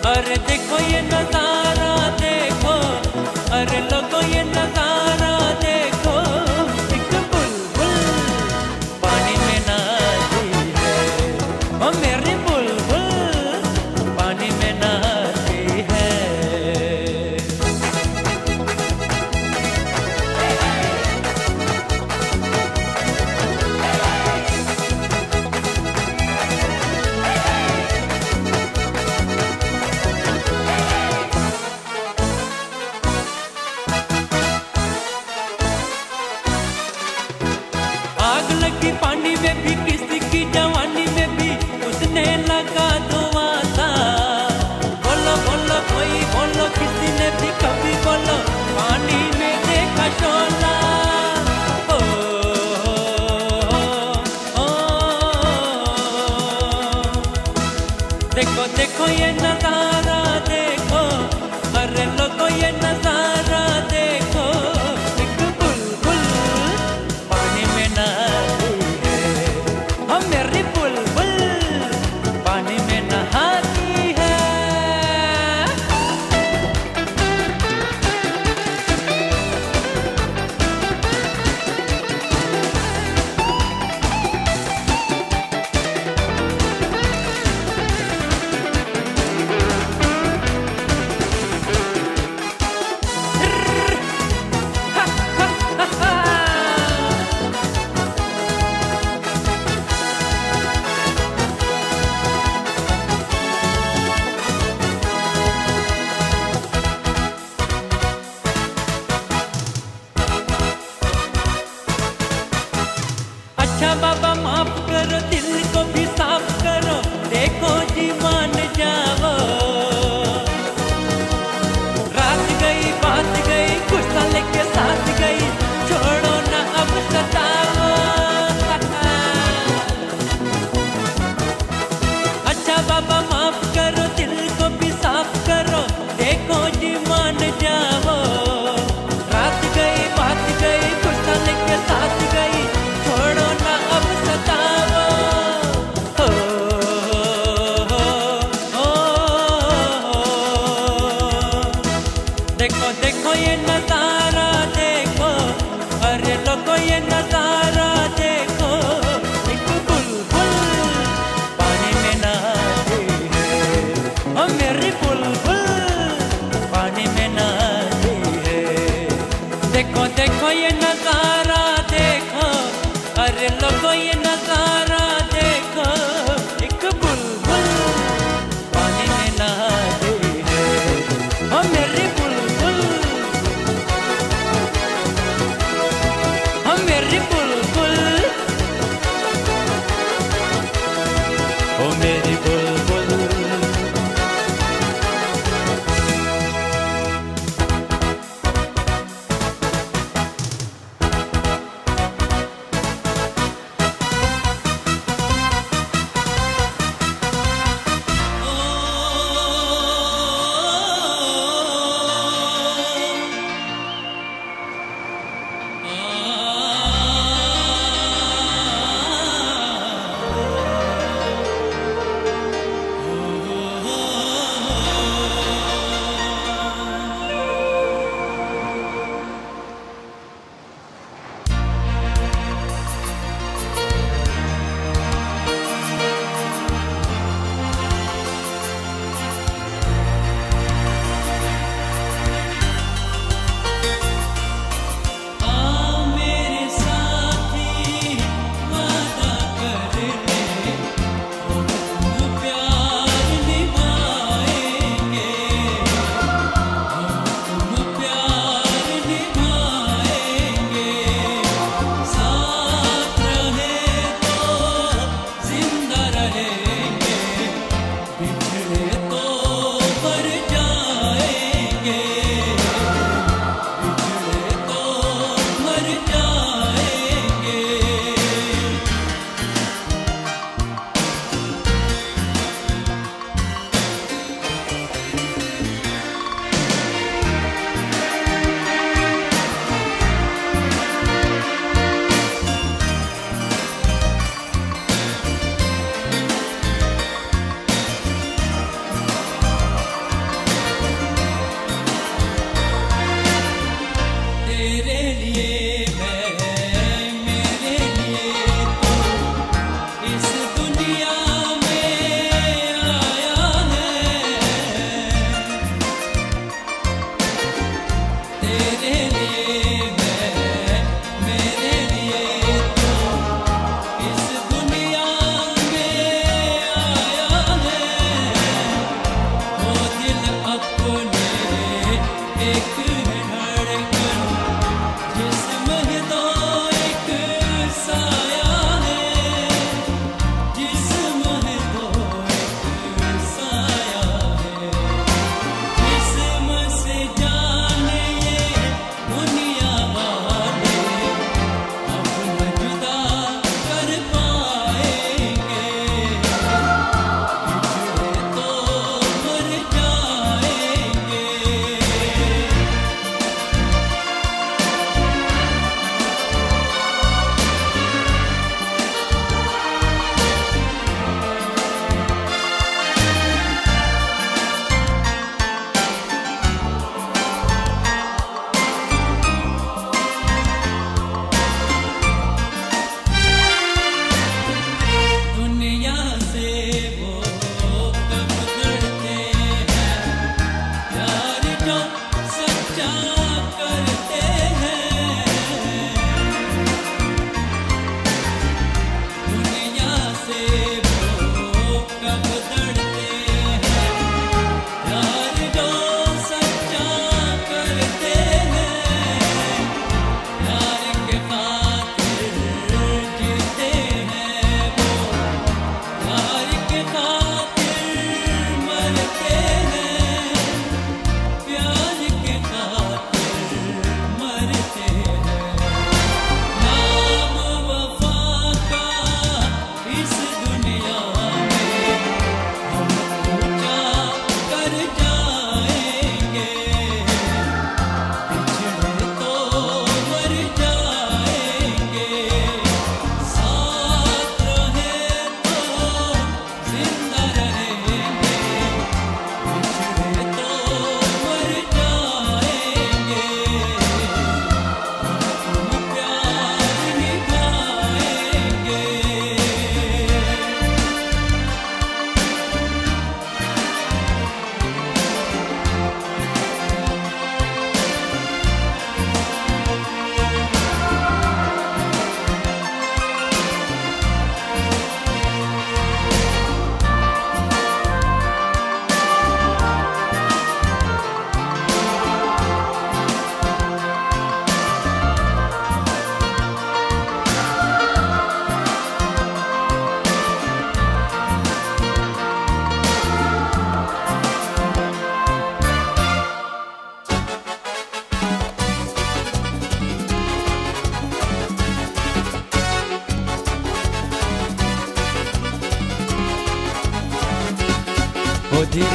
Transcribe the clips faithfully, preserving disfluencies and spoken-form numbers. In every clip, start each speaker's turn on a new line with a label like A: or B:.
A: अरे देखो ये नजारा देखो, अरे लोगों ये नजारा देखो, एक बुलबुल पानी में नहाती है, ओ मेरी बुलबुल पानी में नहाती है। आग लगी पानी में भी, किसी की जवानी में भी उसने लगा धुआं सा। बोलो बोलो कोई बोलो, किसी ने भी कभी बोलो पानी में देखा शोला। ओ, ओ, ओ, देखो देखो ये नजारा देखो, अरे लोगों ये नजारा देखो, एक बुलबुल पानी में नहाती है, हम मेरी बुलबुल पानी में नहाती है। अच्छा बाबा माफ करो, दिल को भी साफ करो, देखो जी मान जाओ। रात गई बात गई, गुस्सा लेके साथ गई, छोड़ो ना अब सताओ। अच्छा बाबा माफ करो, दिल को भी साफ करो, देखो जी मान जाओ। रात गई बात गई, गुस्सा लेके साथ गई, छोड़ो ना अब सताओ। हो, हो, हो, हो। देखो देखो ये नजारा देखो, अरे लोगों ये नजारा देखो, एक बुलबुल पानी में नहाती है, ओ मेरी बुलबुल पानी में नहाती है। देखो देखो ये नजारा देखो, अरे लोगों ये नजारा देखो, एक बुलबुल पानी में नहाती है, ओ मेरी बुलबुल, ओ मेरी बुलबुल, ओ मेरी बुलबुल।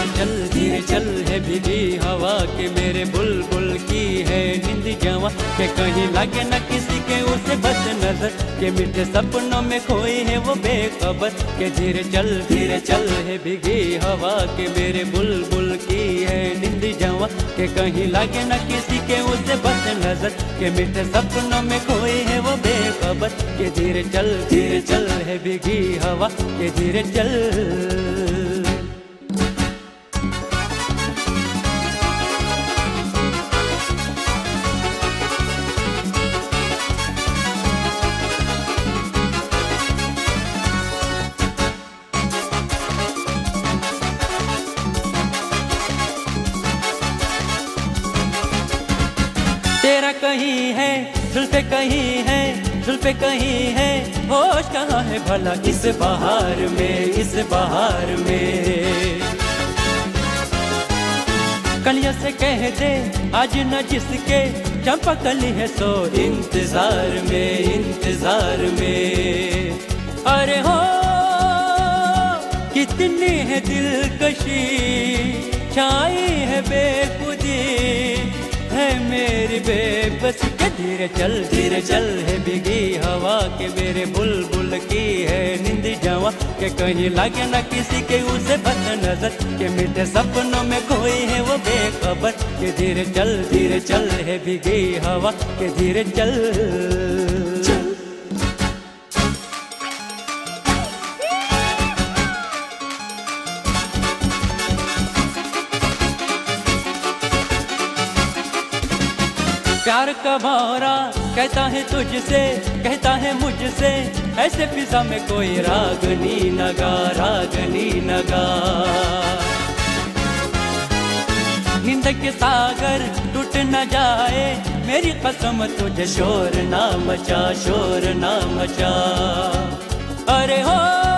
A: धीरे चल धीरे चल है भीगी हवा के मेरे बुलबुल की है नींद जवा के कहीं लगे न किसी के उसे बस नजर के मीठे सपनों में खोई है वो बेखबर के धीरे चल धीरे चल है भीगी हवा के मेरे बुलबुल की है नींद जवा के कहीं लगे न किसी के उसे बस नजर के मीठे सपनों में खोई है वो बेखबर के धीरे चल धीरे चल है भीगी हवा के धीरे चल। तेरा कहीं है जुल्फे कहीं है जुल्फे कहीं है होश कहाँ है भला इस बहार में इस बहार में। कलियों से कह दे आज न जिसके चंपा कली है सो इंतजार में इंतजार में। अरे हो कितनी है दिलकशी छाई है बेखुदी है मेरी बेबस के धीरे चल धीरे चल है भीगी हवा के मेरे बुलबुल की है नींद जवा के कहीं लगे न किसी के उसे बस नजर के मीठे सपनों में खोई है वो बेखबर के धीरे चल धीरे चल है भीगी हवा के धीरे चल, चल। प्यार का भौरा कहता है तुझसे कहता है मुझसे ऐसे फिजा में कोई रागनी नगा रागनी नगा। नींद के सागर टूट न जाए मेरी कसम तुझे शोर ना मचा शोर ना मचा। अरे हो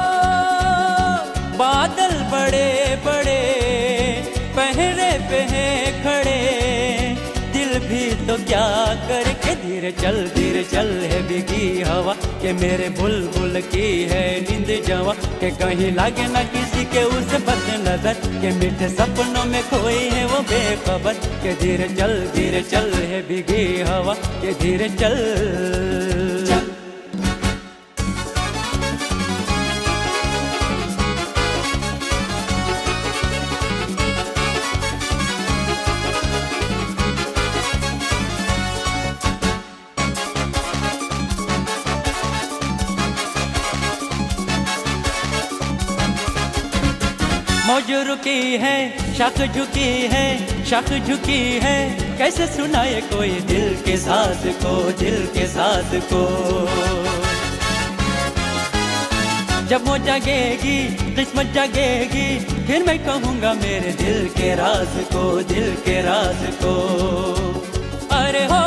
A: बादल बड़े बड़े पहरे पे हैं खड़े भी तो क्या करे के धीरे चल धीरे चल है भीगी हवा के मेरे बुलबुल की है नींद जवा के कहीं लगे न किसी के उसे बस नजर के मीठे सपनों में खोई है वो बेखबर के धीरे चल धीरे चल है भीगी हवा के धीरे चल, चल। मौज रुकी है शाख झुकी है शाख झुकी है कैसे सुनाए कोई दिल के साथ को दिल के साथ को। जब वो जगेगी किस्मत जगेगी फिर मैं कहूँगा मेरे दिल के राज को दिल के राज को। अरे हो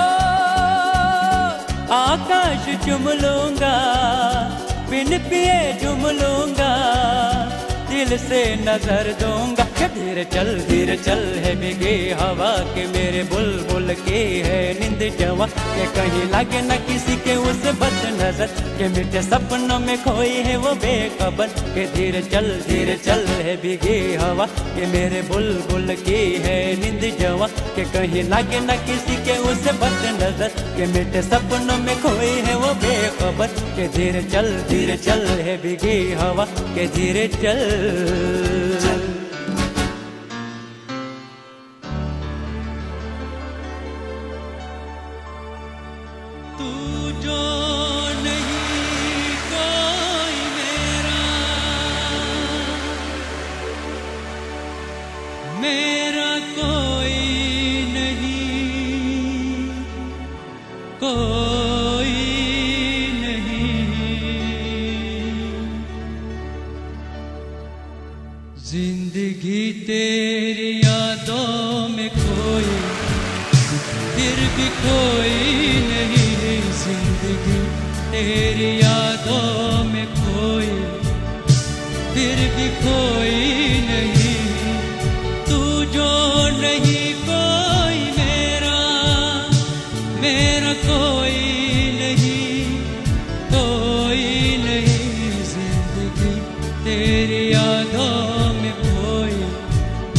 A: आकाश चुम लूंगा बिन पिए झूम लूंगा दिल से नजर दूंगा के धीरे चल धीरे चल है भीगी हवा के मेरे बुलबुल की है नींद जवा के कहीं लगे न किसी के उसे बस नजर के मीठे सपनों में खोई है वो बेखबर के धीरे चल धीरे चल है भीगी हवा के मेरे बुलबुल की है नींद जवा के कहीं लगे न किसी के उसे बस नजर के मीठे सपनों में खोई है वो बेखबर के धीरे चल धीरे चल है भीगी हवा के धीरे चल, चल।
B: तू जो नहीं कोई मेरा मेरा कोई नहीं कोई जिंदगी तेरी यादों में खोई फिर भी कोई नहीं। जिंदगी तेरी यादों में खोई फिर भी कोई नहीं। तू जो नहीं कोई मेरा मेरा कोई नहीं कोई नहीं। जिंदगी तेरी यादों में खोई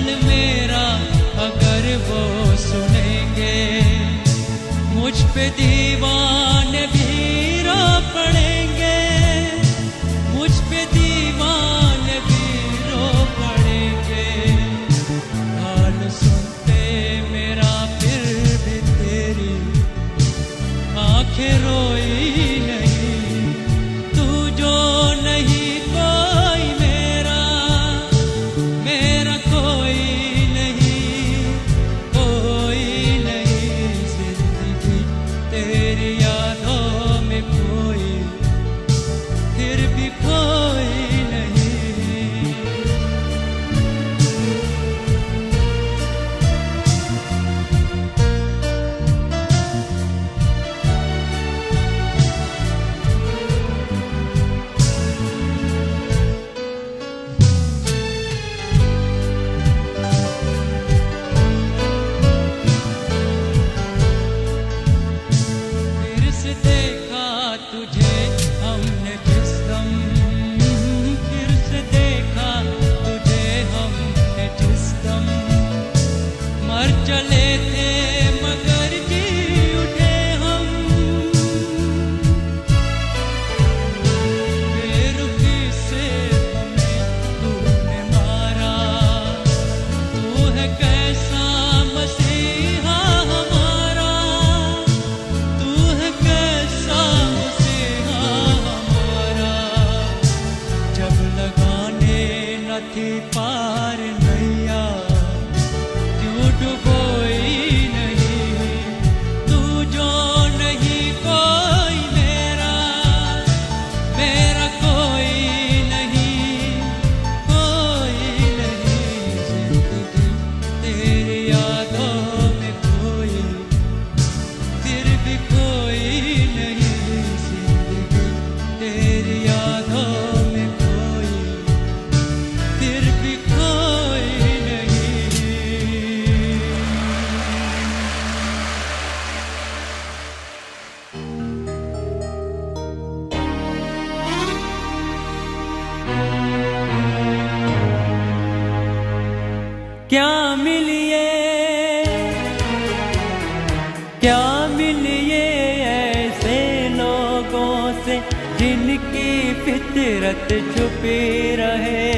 B: हाल मेरा अगर वो सुनेंगे, मुझ पे दीवाने भी रो पड़ेंगे, मुझ पे दीवाने भी रो पड़ेंगे। हाल सुनते मेरा फिर भी तेरी आंखें रोई नहीं, तू जो नहीं कोई मेरा, मेरा कोई नहीं, कोई नहीं। जिंदगी तेरी यादों में कोई, फिर भी कोई नहीं। फिर से देखा तुझे हमने जिस दम, फिर से देखा तुझे हमने जिस दम, मर चले थे मगर जी उठे हम। बेरुखी से हमें तूने मारा, तू है कैसा मसीहा हमारा, तू है कैसा मसीहा हमारा। जब लगाने न थी पार नैया, क्यों डुबोई नहीं, तू जो नहीं कोई मेरा, मेरा कोई नहीं, कोई नहीं। जिंदगी तेरी यादों में कोई, फिर भी कोई नहीं। जिंदगी तेरी यादों में कोई, फिर भी कोई नहीं।
A: क्या मिलिए, क्या मिलिए ऐसे लोगों से जिनकी फितरत छुपी रहे।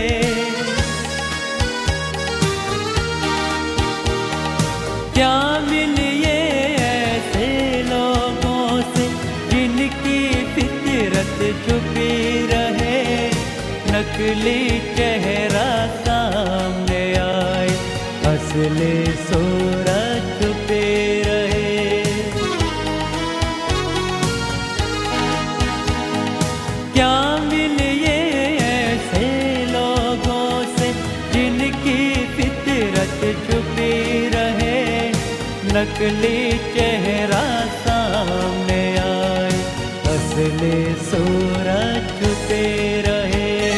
A: क्या मिलिए ऐसे लोगों से जिनकी फितरत छुपी रहे। नकली चेहरा सामने आए, असली सूरत छुपी रहे। क्या मिलिए ऐसे लोगों से जिनकी फितरत छुपी रहे। नकली चेहरा सामने आए, असली सूरत छुपी रहे।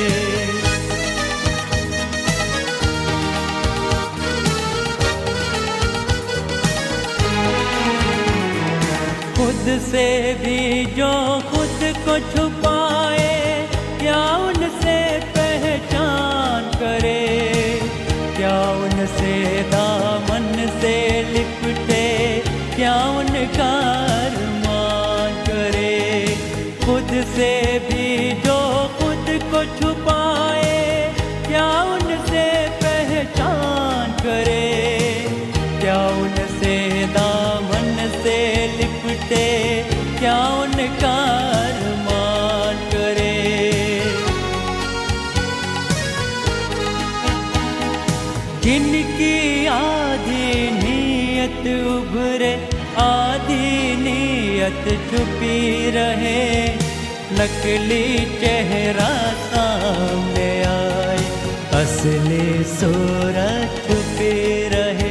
A: खुद से भी जो खुद को छुपाए, क्या उनसे पहचान करे। क्या उनसे दामन से लिपटे, क्या उनका अरमान करे। खुद से भी जो खुद को छुपाए, क्या उनसे पहचान करे। क्या उनसे दामन से लिपटे, क्या उनका अरमान करे। जिनकी आधी नीयत उभरे, आधी नीयत छुपी रहे। नकली चेहरा सामने आए, असली सूरत छुपी रहे।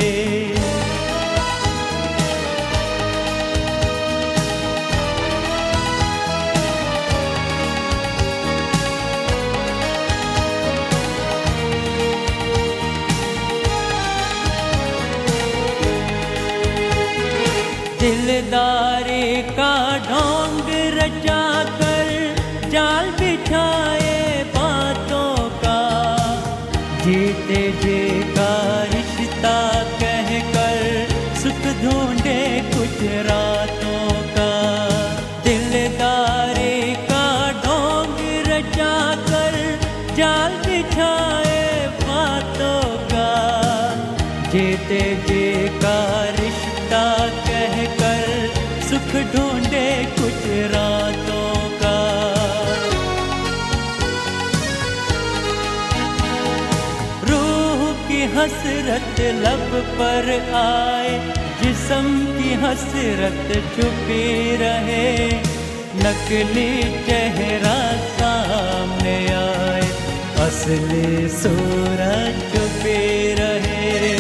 A: दिलदारी का ढोंग रचा कर जाल बिछाए बातों का। जीते जी का रिश्ता कहकर सुख ढूंढे कुछ रातों का, दिलदारी का ढोंग रचा कर जाल बिछाए बातों का। जीते जी का रिश्ता कहकर सुख ढूंढे कुछ रातों का। हसरत लब पर आए, जिस्म की हसरत छुपी रहे, नकली चेहरा सामने आए, असली सूरत छुपी रहे।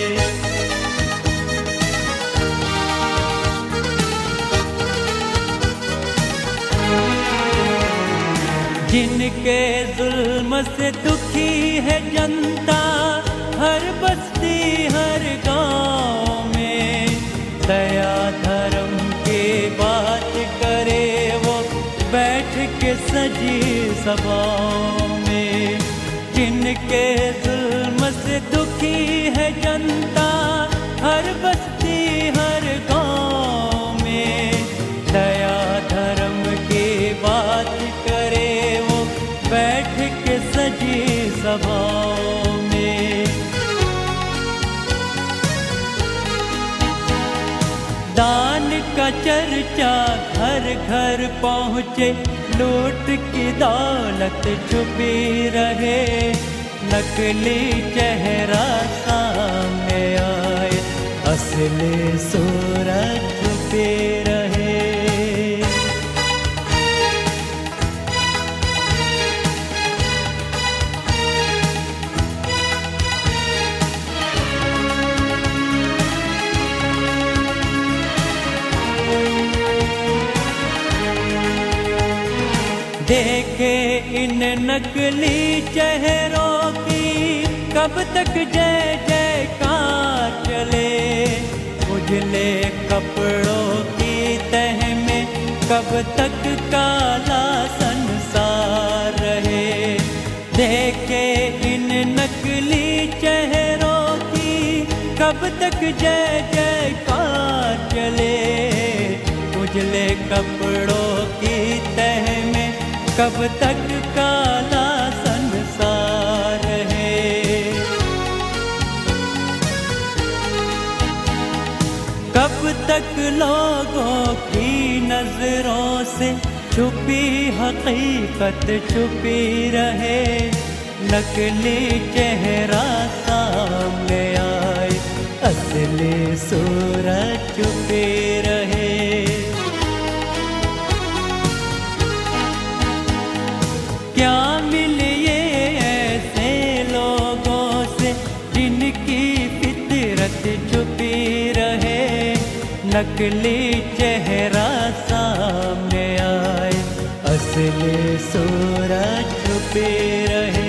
A: जिनके जुल्म से दुखी है जनता, हर बस्ती हर गांव में, दया धर्म की बात करे वो बैठ के सजी सभाओं में। जिनके जुल्म से दुखी है जनता, हर बस्ती हर गांव में, दया धर्म की बात करे वो बैठ के सजी सभाओं में। दान का चर्चा घर घर पहुँचे, लूट की दौलत छुपी रहे, नकली चेहरा सामने आए, असली सूरत छुपी रहे। देखे इन नकली चेहरों की कब तक जय जयकार चले, उजले कपड़ों की तह में कब तक काला संसार रहे। देखे इन नकली चेहरों की कब तक जय जयकार चले, उजले कपड़ों की तह में कब तक काला संसार है। कब तक लोगों की नजरों से छुपी हकीकत छुपी रहे, नकली चेहरा सामने आए, असली सूरत छुपी रहे। क्या मिले ये ऐसे लोगों से जिनकी फितरत छुपी रहे, नकली चेहरा सामने आए, असली सूरत छुपी रहे।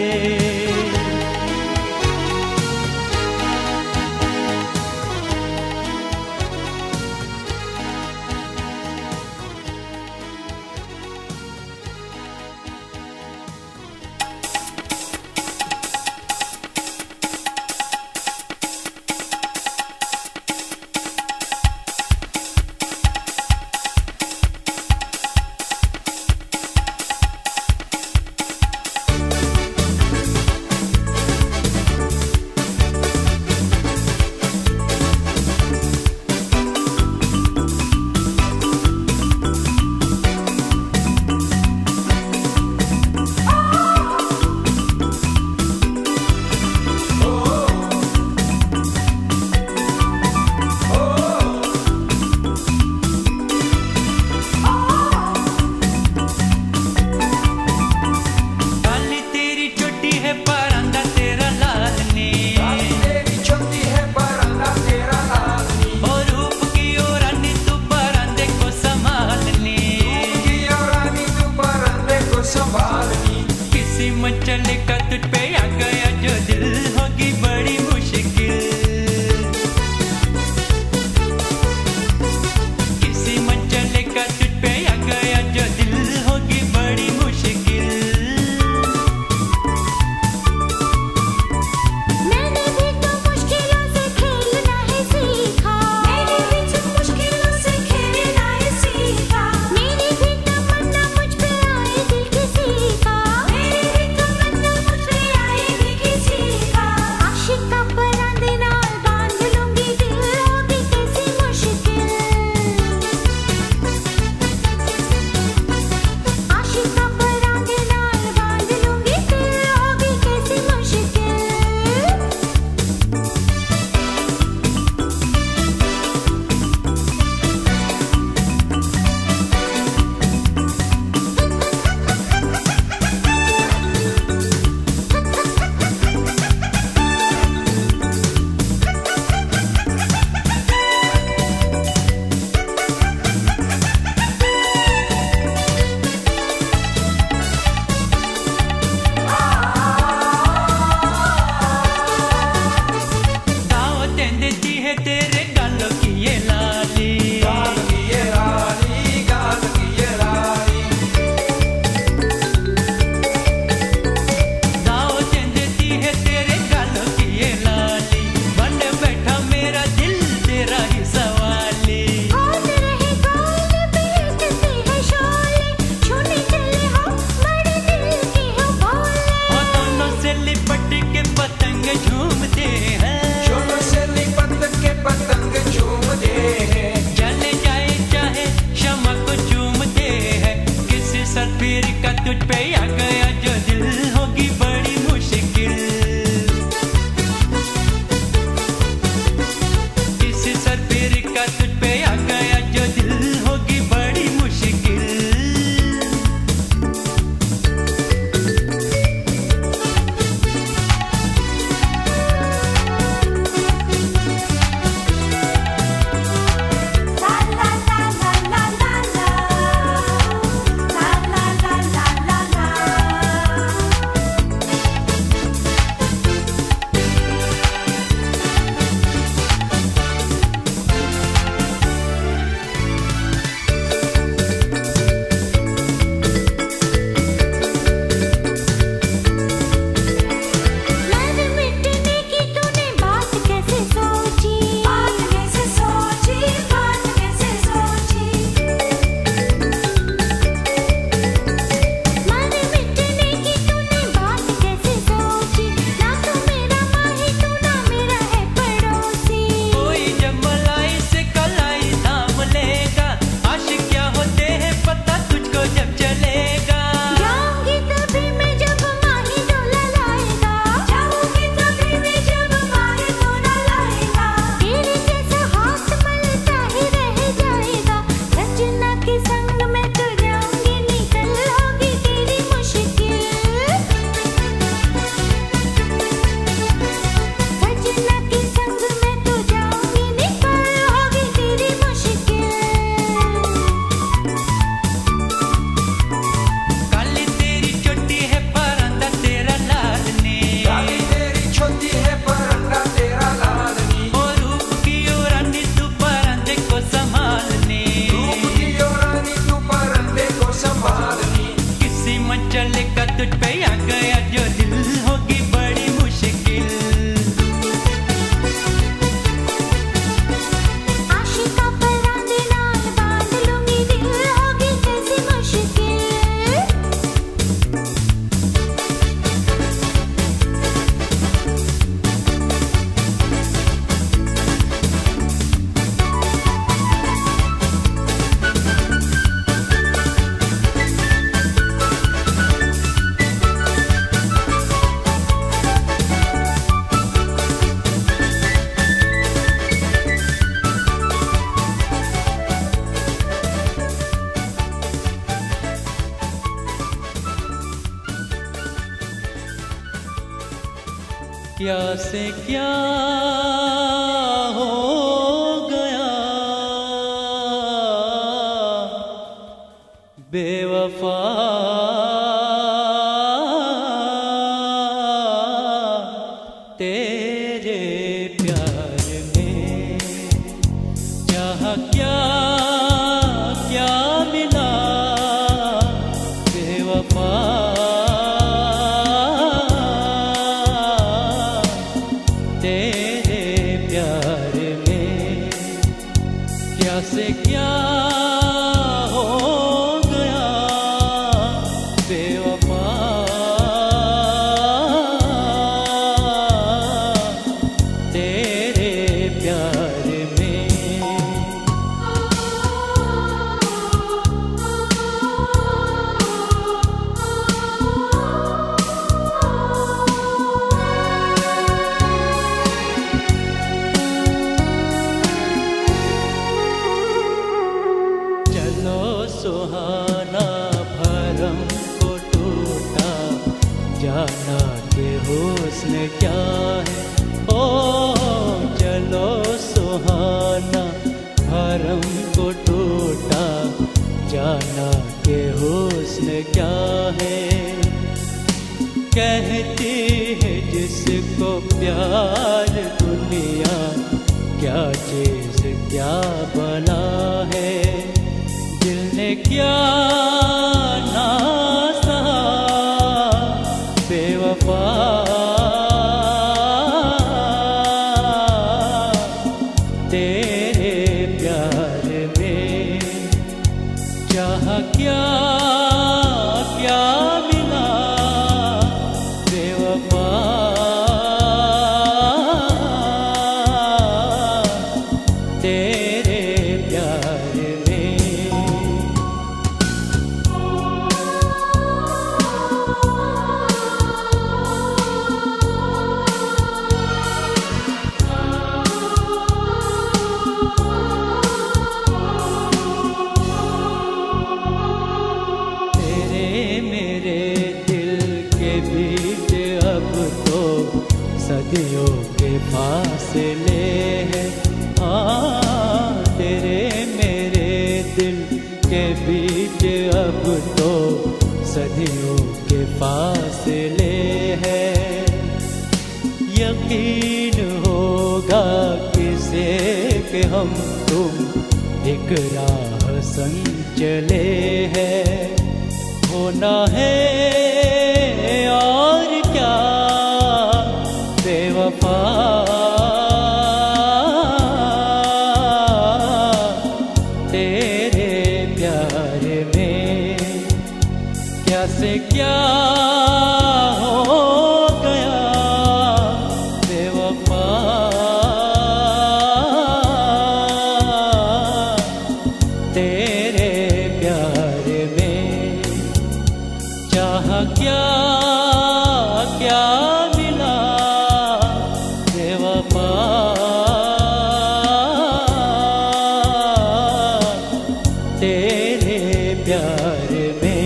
A: क्या से क्या हो गया बेवफा तेरे प्यार में चाह क्या क्या मिला बेवफा तेरे प्यार में क्या से क्या हो गया बेवफा तेरे प्यार में। चलो सुहाना भरम को टूटा जाना के हुस्न क्या है। ओ चलो सुहाना भरम को टूटा जाना के हुस्न क्या है। कहती है जिसको प्यार दुनिया क्या चीज क्या बना है। दिल ने क्या ना सहा बेवफा तेरे प्यार में चाह क्या क्या मिला बेवफा तेरे प्यार में। तेरे मेरे दिल के बीच अब तो सदियों के फासले हैं। हाँ तेरे मेरे दिल के बीच अब तो सदियों के फासले हैं। यकीन होगा किसे कि हम तुम एक राह संग चले हैं। होना है और क्या बेवफा तेरे प्यार में क्या से क्या हो गया बेवफा तेरे प्यार में चाह क्या क्या मिला बेवफा तेरे प्यार में।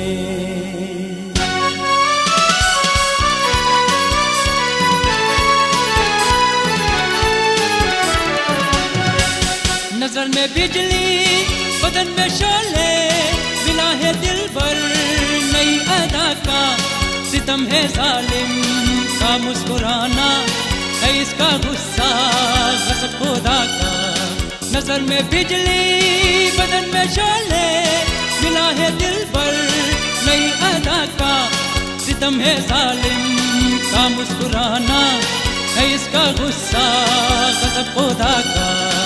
B: नजर में बिजली बदन में शोले मिला है दिल भर नई अदा का। सितम है जालिम का मुस्कुराना है इसका गुस्सा गज़ब खुदा का। नजर में बिजली बदन में शोले मिला है दिल भर नई अदा का। सितम है जालिम का मुस्कुराना है इसका गुस्सा गज़ब खुदा का।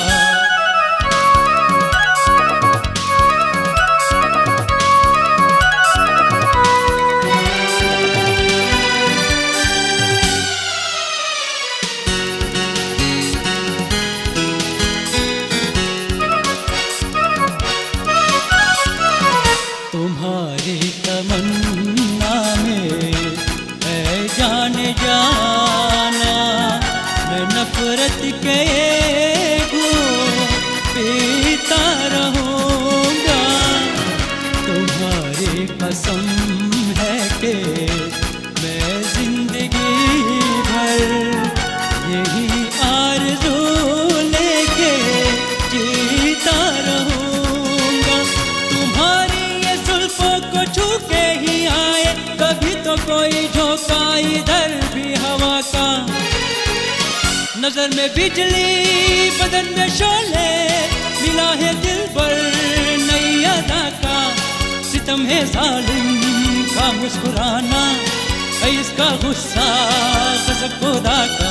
A: तुम्हारी तमन्ना में है जाने जाना मैं नफरत के
B: नजर में बिजली बदन में शोले, मिला है दिल पर नई अदा का, सितम है जालिम का मुस्कुराना, है इसका गुस्सा गज़ब खुदा का।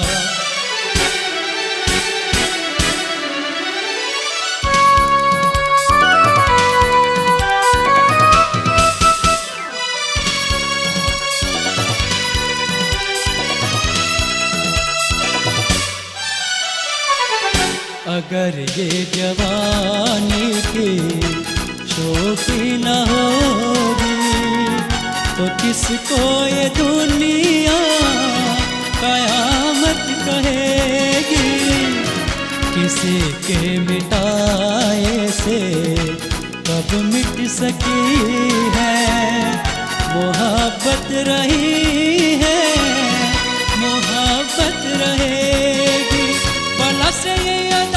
B: अगर ये जवानी की शोखी न होगी तो किसको ये दुनिया कयामत कहेगी। किसी के मिटाए से कब मिट सकी है, मोहब्बत रही है, मोहब्बत रहेगी। बला से ये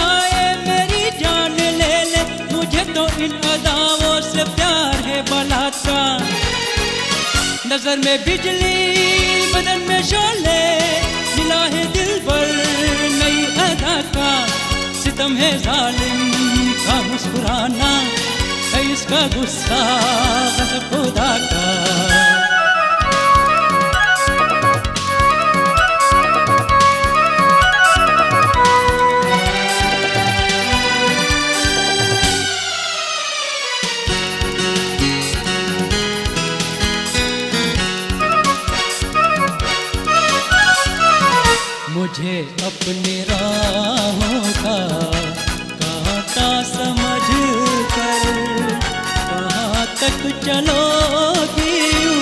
B: इन अदाओं से प्यार है बलात्कार। नजर में बिजली बदन में शोले, मिला है दिल पर नई अदा का, सितम है जालिम का मुस्कुराना, है इसका गुस्सा गज़ब खुदा का। मुझे अपनी राहों का कांटा समझ कर कहाँ तक चलोगी,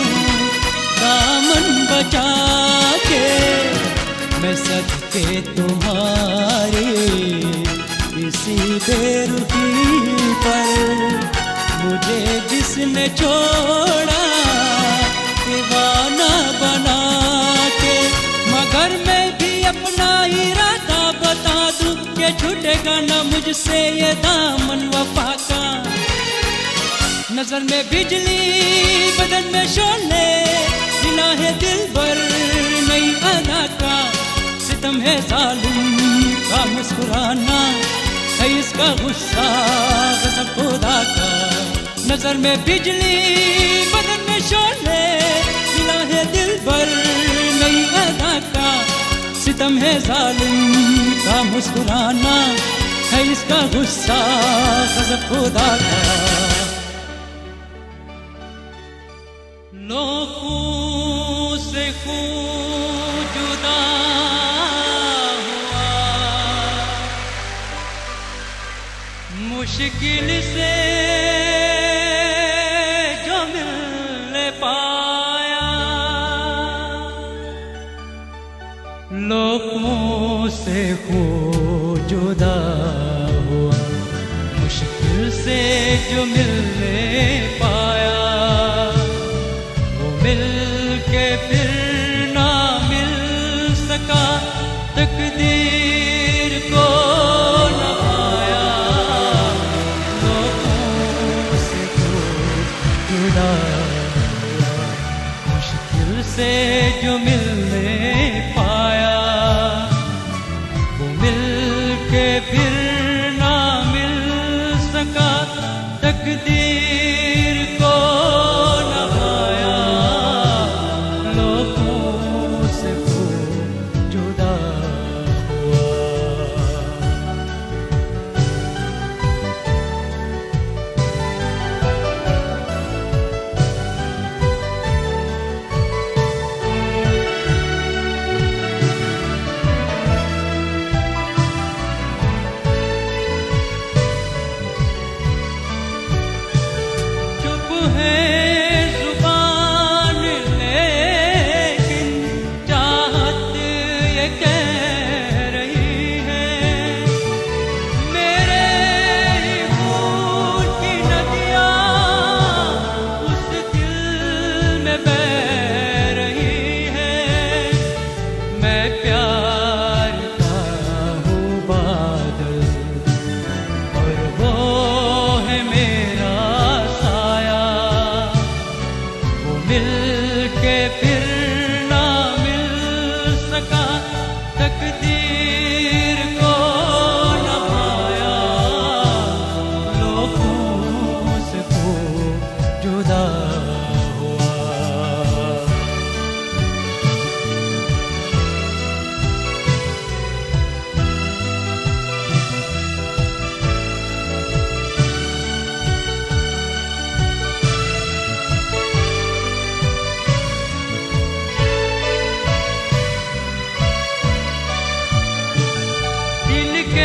B: दामन बचा के मैं सदके तुम्हारी इसी बेरुखी पर। मुझे जिसने छोड़ा दीवाना बना के, मगर मैं अपना इरादा बता दूं कि छूटेगा न मुझसे ये दामन वफा का। नजर में बिजली बदन में शोले, मिला है दिल पर नई अदा का, सितम है जालिम का मुस्कुराना, है इसका गुस्सा गज़ब खुदा का। नजर में बिजली बदन में शोले, मिला है दिल पर नई अदा का, सितम है जालिम का मुस्कुराना, है इसका गुस्सा गज़ब खुदा का। लोगों से खून जुदा हुआ, मुश्किल से जो मिल पाया, लोगों से हो जुदा हुआ, मुश्किल से जो मिलने पाया, वो मिल के फिर ना मिल सका, तकदीर को न पाया। लोगों से हो जुदा हुआ, मुश्किल से जो मिलने पाया, फिर ना मिल सका, तकदीर को न पाया। लोगों से वो जुदा हुआ।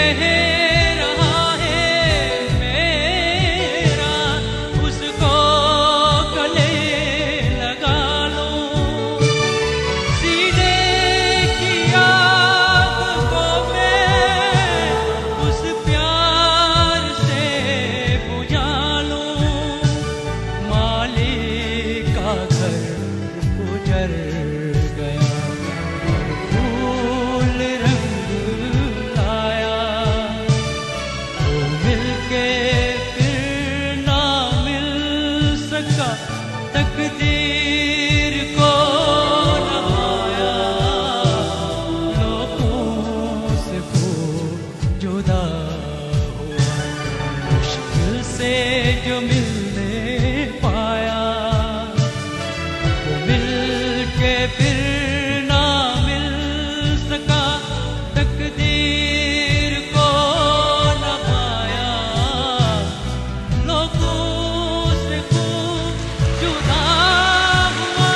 B: कह रहा है मेरा, उसको गले लगा लूं। सीने की आग को मैं उस प्यार से बुझा लूं। मालिक का घर गुजर गया, फूल रंग लाया, वो मिलके फिर ना मिल सका, तकदीर को नभाया। लोगों से वो जुदा हुआ, मुश्किल से जो मिलने पाया, वो मिल के फिर ना मिल सका, तकदीर को न पाया। लोगों से वो जुदा हुआ।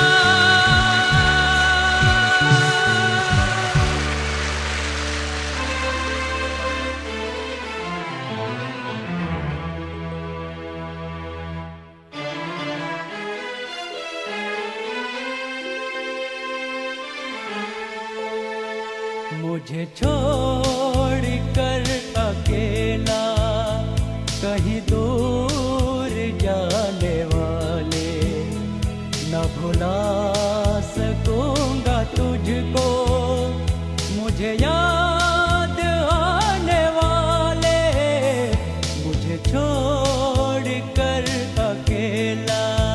B: मुझे छोड़ कर अकेला कहीं दूर जाने वाले, न भुला सकूंगा तुझको, मुझे याद आने वाले। मुझे छोड़ कर अकेला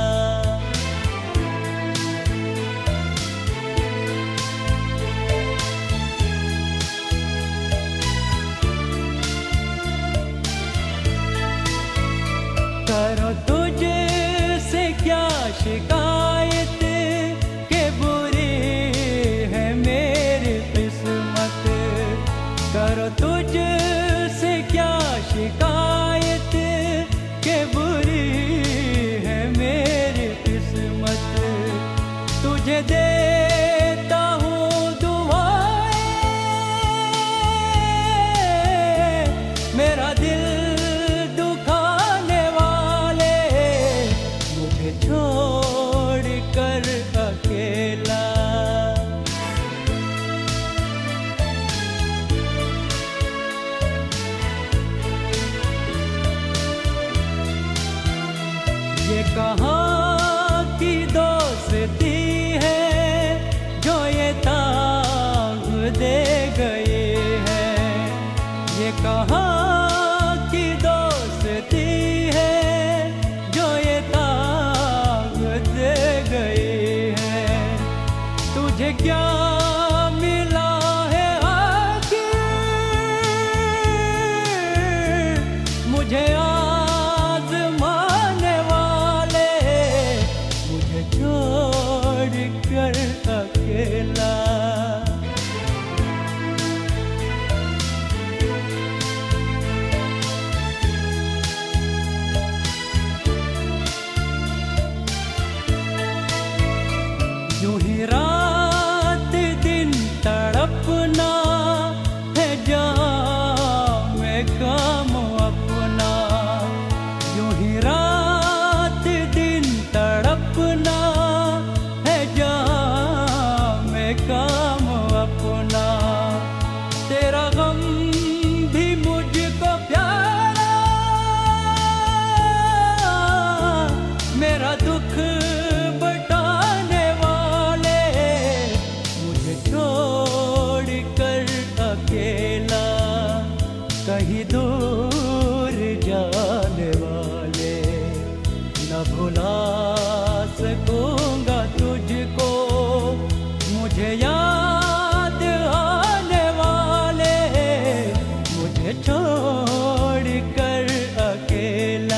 B: करो तुझसे क्या शिकायत, के बुरी है मेरी किस्मत। करो तुझसे क्या शिकायत, के बुरी है मेरी किस्मत। तुझे देता हूँ दुआएं, मेरा दिल छोड़ कर अकेला। ये कहाँ की दोस्ती है जो ये ताग दे गए हैं। ये कहाँ की दोस्ती है जो ये ताग दे गए हैं। तुझे क्या मिला है आखिर, मुझे आज़माने वाले। मुझे छोड़ कर अकेला यूं ही रात दिन तड़पना है जाम में काम अपना। यूं ही रात दिन तड़पना है जाम में काम अपना। तेरा गम भी मुझको प्यारा, मेरा दुख अकेला कहीं दूर जाने वाले। न भुला सकूंगा तुझको, मुझे याद आने वाले। मुझे छोड़ कर अकेला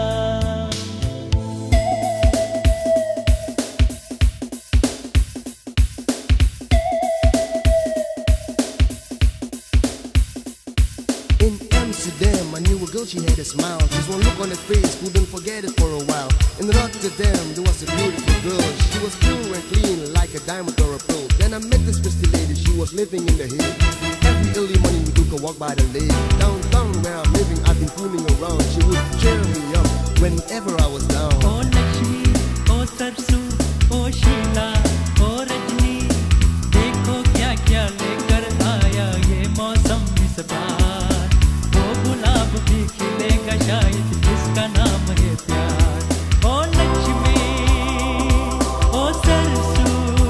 C: Amsterdam, I knew a girl, she had a smile. Just one look on her face, couldn't forget it for a while. In Rotterdam, there was a beautiful girl. She was pure and clean, like a diamond or a pearl. Then I met this pretty lady, she was living in the hill. Every early morning we took a walk by the lake. Downtown where I'm living, I've been fooling around. She would cheer me up whenever I was down.
B: Oh Lakshmi, oh Sarsu, oh Sheila, oh Rajni, देखो क्या क्या लेकर आया ये मौसम इस बार. वो गुलाब भी खिलेगा शायद जिसका नाम है प्यार. Oh Lakshmi, oh Sarsu.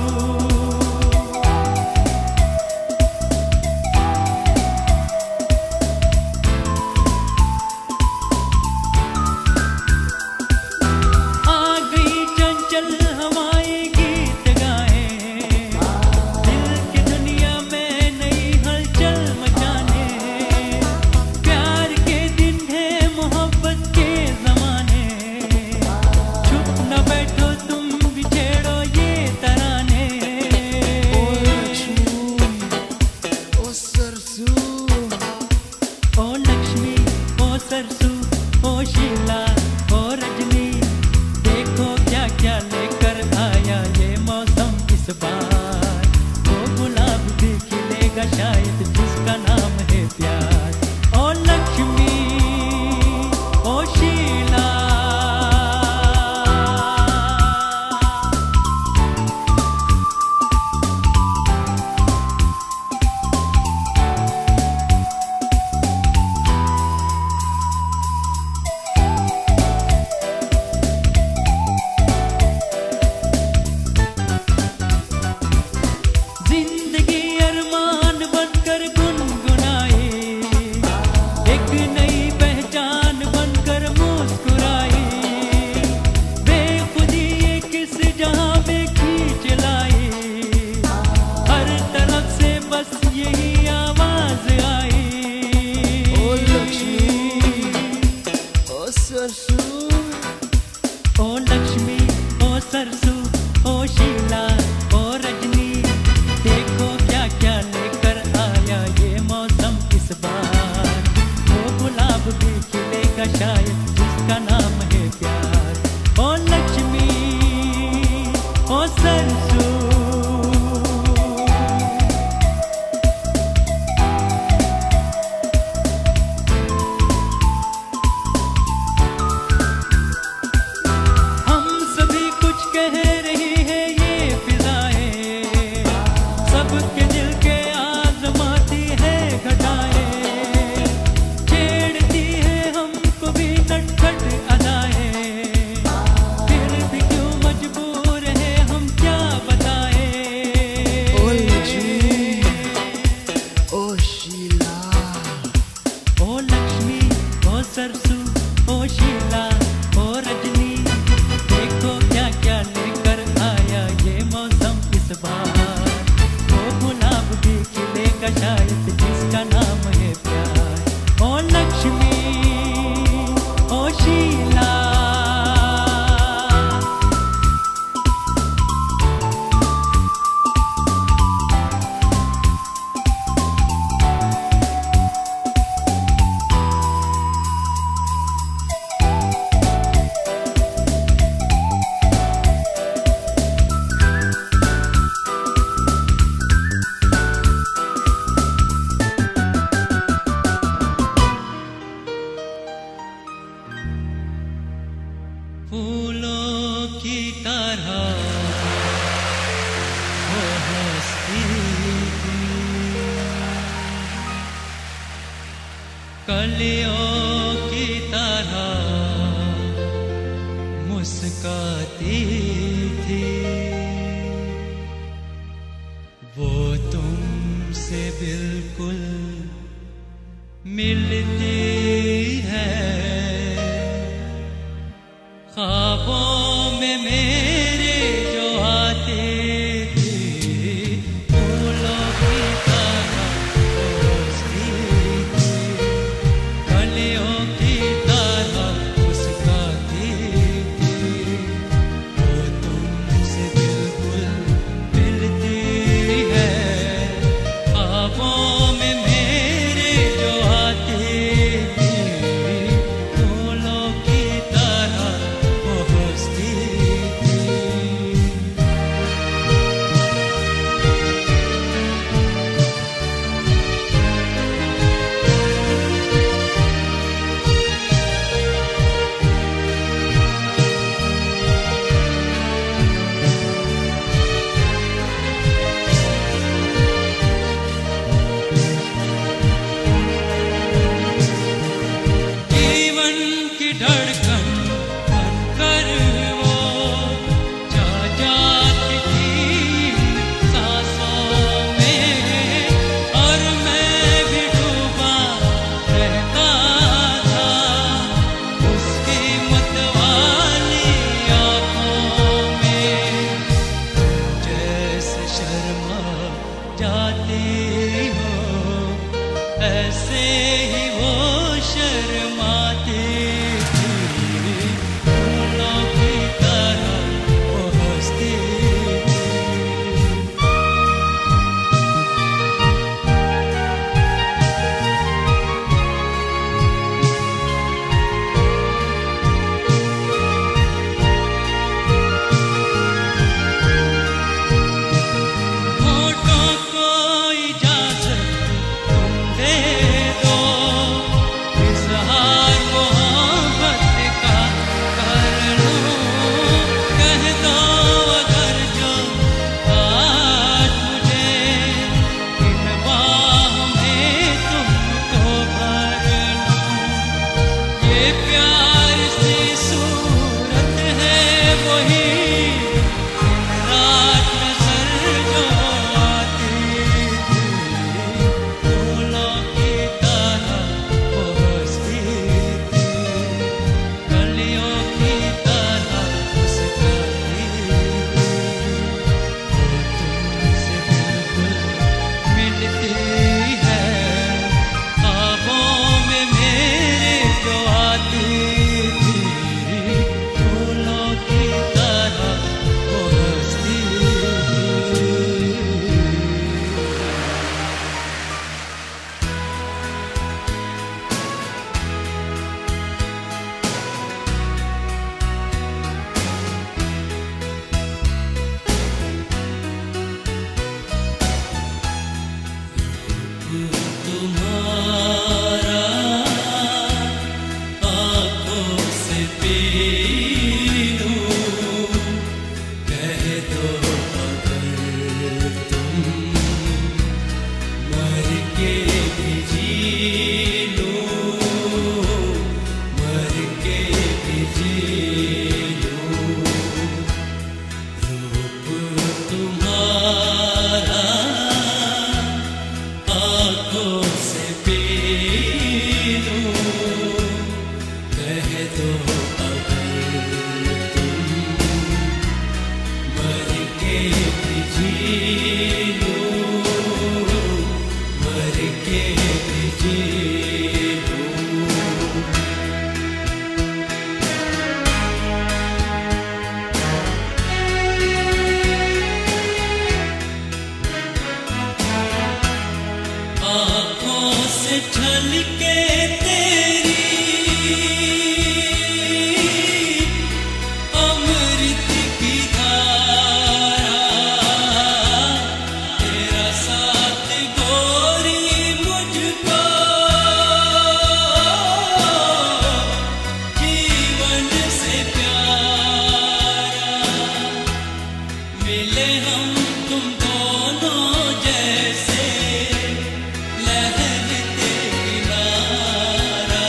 B: कलियों की तरह मुस्काती थी वो तुमसे बिल्कुल मिलती है ख्वाबों में मेरे जो आते थे फूलों की तरह दोस्ती थी कलियों की तरह मुस्काती थी वो तुमसे बिल्कुल मिलती है ख्वाबों में मेरे जो आते ऐसे ही वो शर्माती थी, फूलों की तरह वो हंसती थी। होठों को इजाजत तुम दे दो, इज़हार मोहब्बत का कर लो। कह दो अगर जो आज मुझे इन बाहों में तुमको भर लूं। ये प्यार सी सूरत है वही दिन रात नजर जो आती थी, फूलों की तरह वो हंसती थी, कलियों की तरह मुस्कुराती थी। तुमसे बिल्कुल मिलती है, ख्वाबों में मेरे जो आती थी, फूलों की तरह वो हंसती थी। तुम्हारा आँखों से पी लूं, कह दो अगर तुम मर के भी जी लूं, मर के भी जी लूं। रूप तुम्हारा आँखों से पी लूं, कह दो अगर तुम मर के भी जी लूं, मर के भी जी लूं। आँखों से छलके तेरी अमृत की धारा, तेरा साथ गोरी मुझको जीवन से प्यारा। मिले हम तुम दोनों जैसे लहरते किनारा,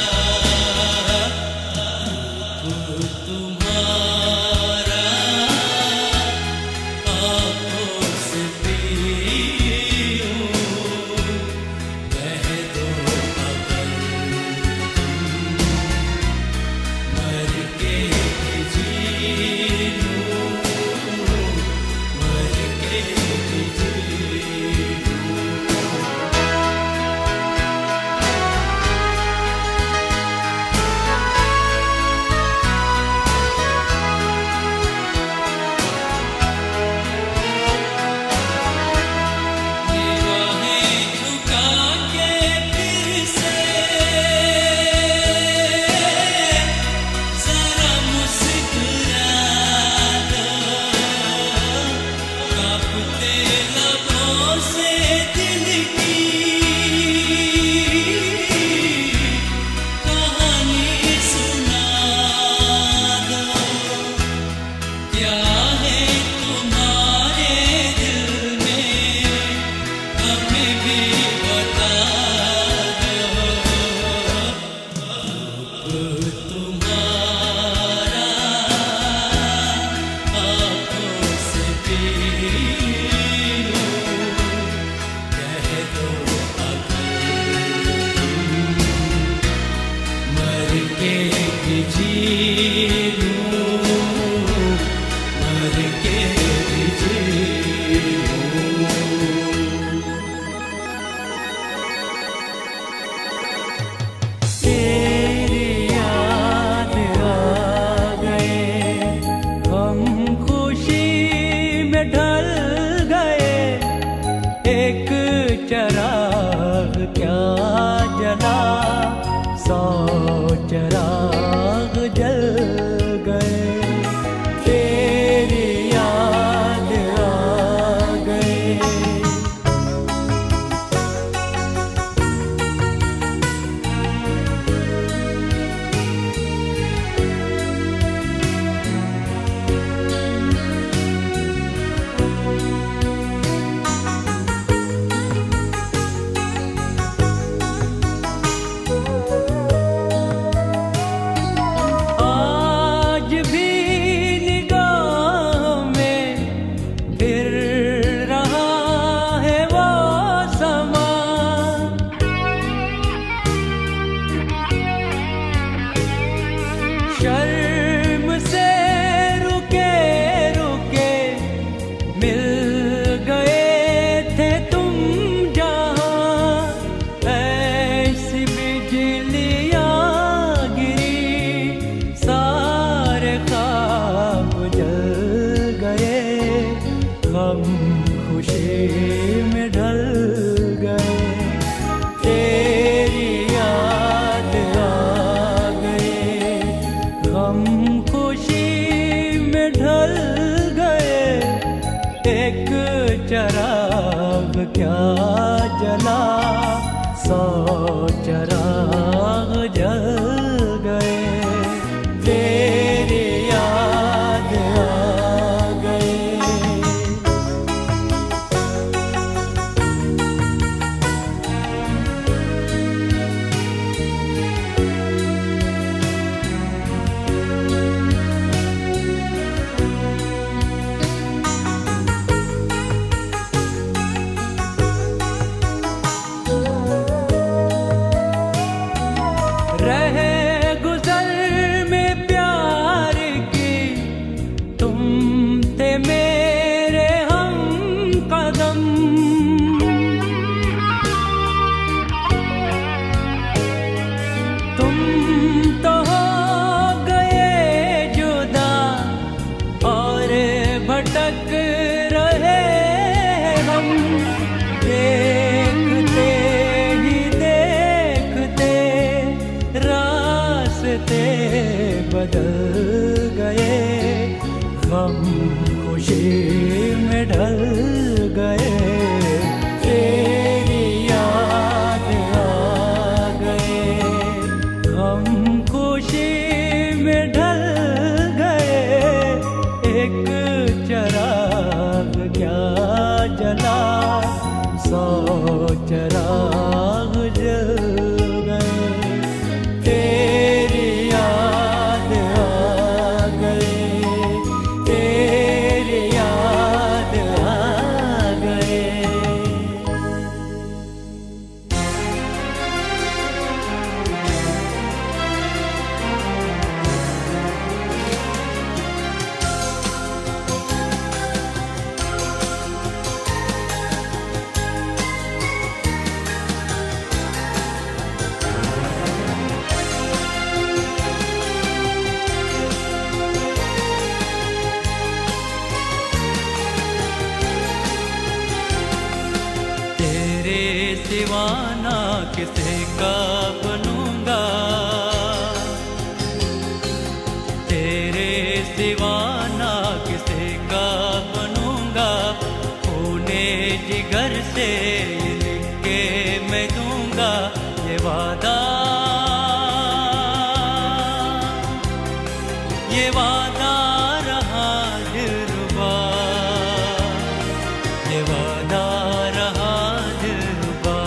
A: क्या जला, सौ चिराग जल गए, तेरी याद आ गए। शर्म से रुके रुके मिल गए थे तुम जहाँ, ऐसी बिजलियाँ गिरी सारे ख्वाब जल गए, हम खुशी में ढल गए, तेरी याद आ गई, हम खुशी में ढल गए। एक चिराग क्या जला, सौ चिराग जल गए, तेरी याद आ गई। रहे गुजर में प्यार की, तुम थे मेरे हम कदम, तुम तो हो गए जुदा और भटक रहे हम, देखते ही देखते रास्ते बदल गए, हम खुशी में ढल गए, तेरी याद आ गए, हम खुशी में ढल गए। एक चिराग क्या जला, सौ चिराग जल गए, तेरी याद आ गई, तेरी याद आ गई। तेरे सिवा ना किसी का बनूंगा, तेरे सिवा ना किसी का बनूंगा, खूने जिगर से लिख के मैं दूंगा ये वादा, ये वादा रहा दिलरुबा, ये वादा रहा दिलरुबा।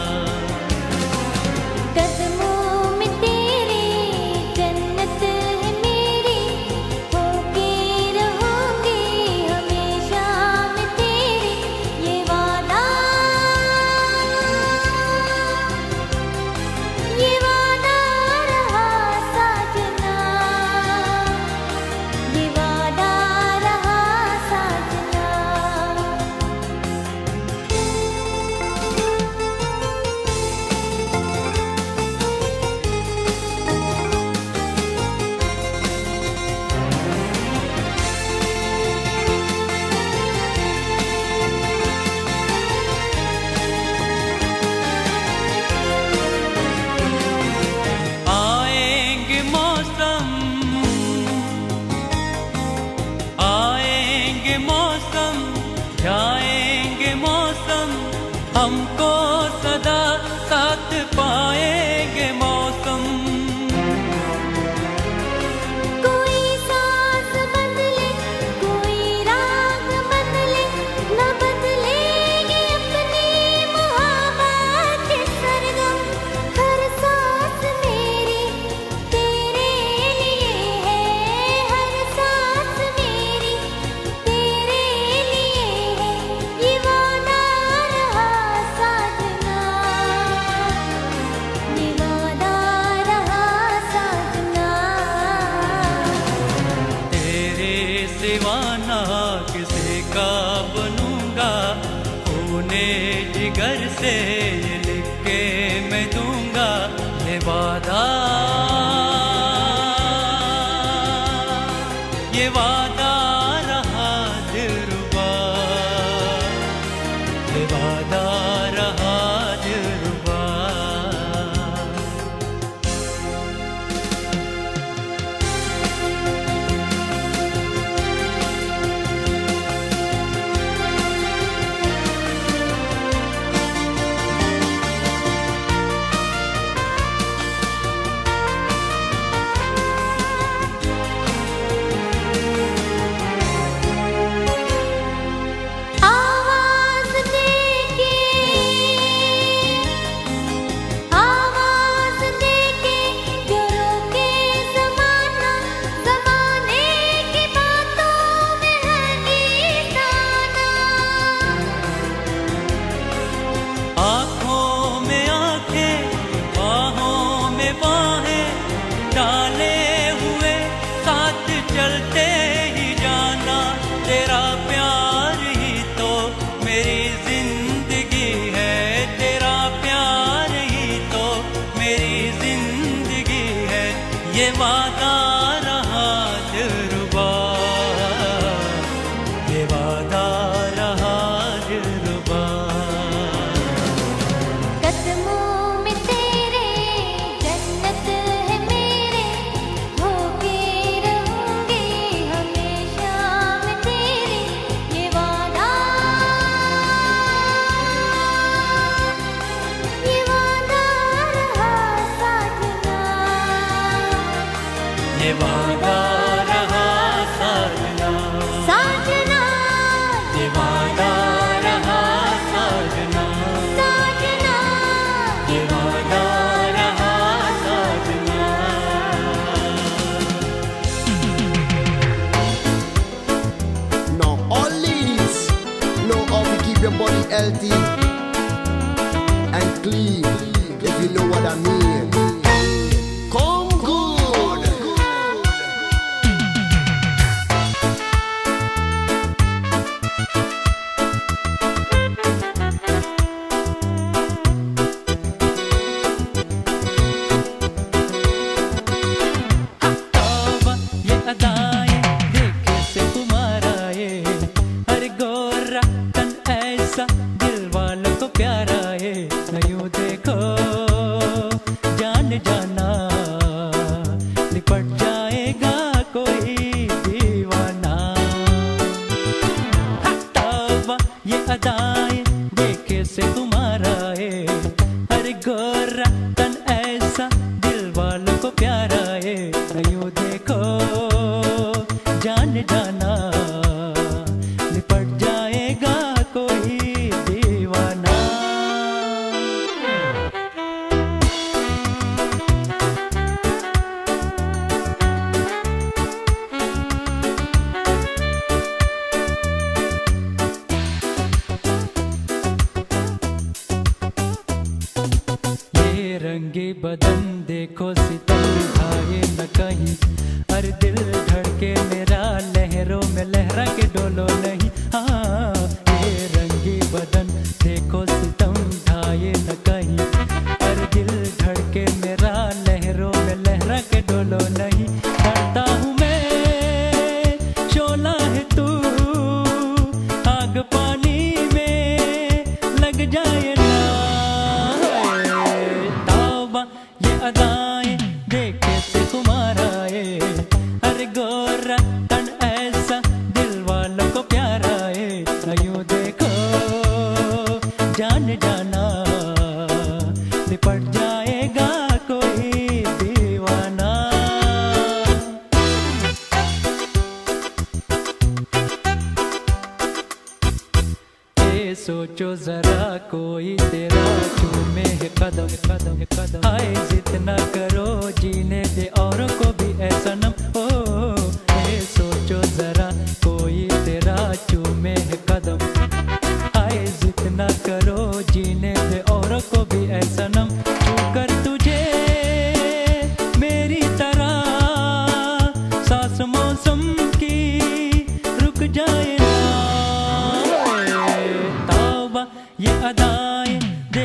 D: कदमों में तेरे जन्नत है मेरी, होके रहोगे हमेशा मैं तेरी, ये वादा, ये
A: से ये लिख के मैं दूंगा ये वादा, ये वादा रहा दिलरुबा, ये वादा रहा दिलरुबा। ये वादा रहा दिलरुबा, ये वादा रहा दिलरुबा।
D: कदमों में तेरे जन्नत है मेरे, होके रहूंगी हमेशा मैं तेरे, ये वादा, ये वादा रहा साजना,
A: ये वादा रहा साजना,
D: साजना,
A: ये वादा रहा साजना,
D: साजना,
A: ये वादा रहा साजना।
C: Now all ladies know how to keep your body healthy and clean, if you know what I mean. Come good.
B: तौबा ये अदाएं देखे से तुम्हारा ये, अरे गोरा तन ऐसा दिल वालों को प्यारा ये, यूं देखो जान जाना लिपट जाएगा कोई दीवाना। तौबा ये अदाएं देखे से तुम्हारा ये, अरे गोरा तन ऐसा दिल वालों को प्यारा ये, यूं देखो जान जाना लिपट जाएगा कोई दीवाना। ये रंगे बदन देखो सितम खाए न कहीं, अरे दिल धड़के मेरा लहरों में लहरा के डोलो नहीं। हाँ ये रंगी बदन देखो सितम ढाए न कहीं, अरे दिल धड़के मेरा लहरों में लहरा के डोलो नहीं। डरता हूँ मैं शोला है तू, आग पानी में लग जाए ना। तौबा ये अदाएं देखे से तुम्हारा ये, अरे गोरा तन ऐसा दिल वालों को प्यारा ये, यूं देखो जान जाना लिपट जाएगा कोई दीवाना। ये सोचो जरा कोई तेरा चूमे है कदम कदम कदम, आए जितना करो जीने दे औरों को भी ऐसा नम। ओ ये सोचो जरा कोई तेरा चूमे है कदम, आए जितना करो जीने दे औरों को भी ऐसा नम। छूकर तुझे मेरी तरह सांस मौसम की रुक जाए ना। तौबा ये अदाएं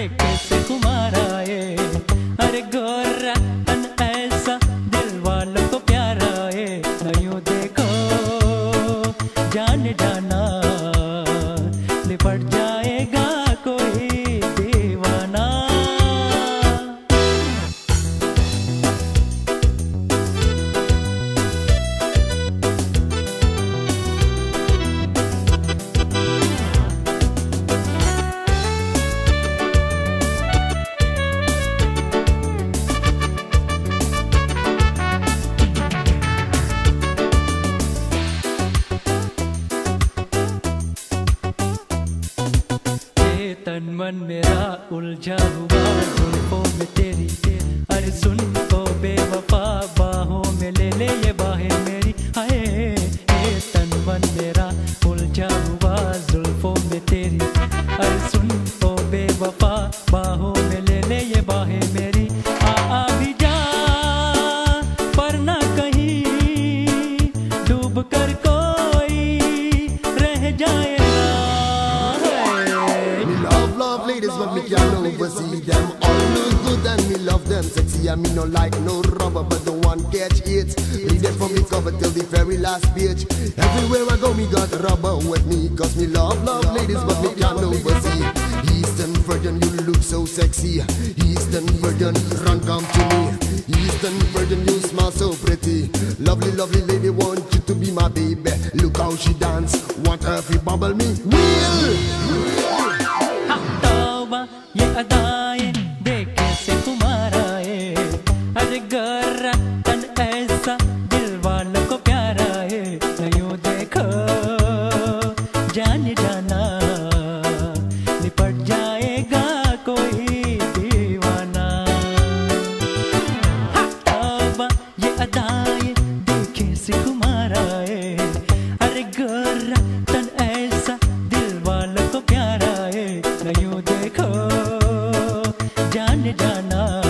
B: अरे गोरा तन ऐसा दिल वालों को प्यारा है, यूं देखो जान जाना लिपट जाएगा कोई दीवाना। तन मन मेरा उलझा हुआ जुल्फों में तेरी, अरे सुन तो बेवफा बाहों में ले ले ये बाहें मेरी। हाय ये तन मन मेरा उलझा हुआ जुल्फों में तेरी, अरे सुन तो बेवफा बाहों में ले ले ये बाहें मेरी। आ आ भी जा पर ना कहीं डूब कर कोई रह जाए।
C: Ladies, but me can't oversee them. All look good and me love them sexy. And me no like no rubber, but the one catch it. Read it from the cover till the very last page. Everywhere I go, me got rubber with me. Cause me love, love ladies, but me can't oversee. Eastern Virgin, you look so sexy. Eastern Virgin, run come to me. Eastern Virgin, you smile so pretty. Lovely, lovely lady, want you to be my baby. Look how she dance, want her to bubble me. Wheel!
B: ये अदाएं देखे से तुम्हारा है, अरे गोरा तन ऐसा दिल वालों को प्यारा है, यूं देखो जान जाना लिपट जाएगा कोई दीवाना। तौबा ये अदाएं देखे से तुम्हारा है, अरे गोरा तन ऐसा दिल वालों को प्यारा है, यूं देखो जान जाना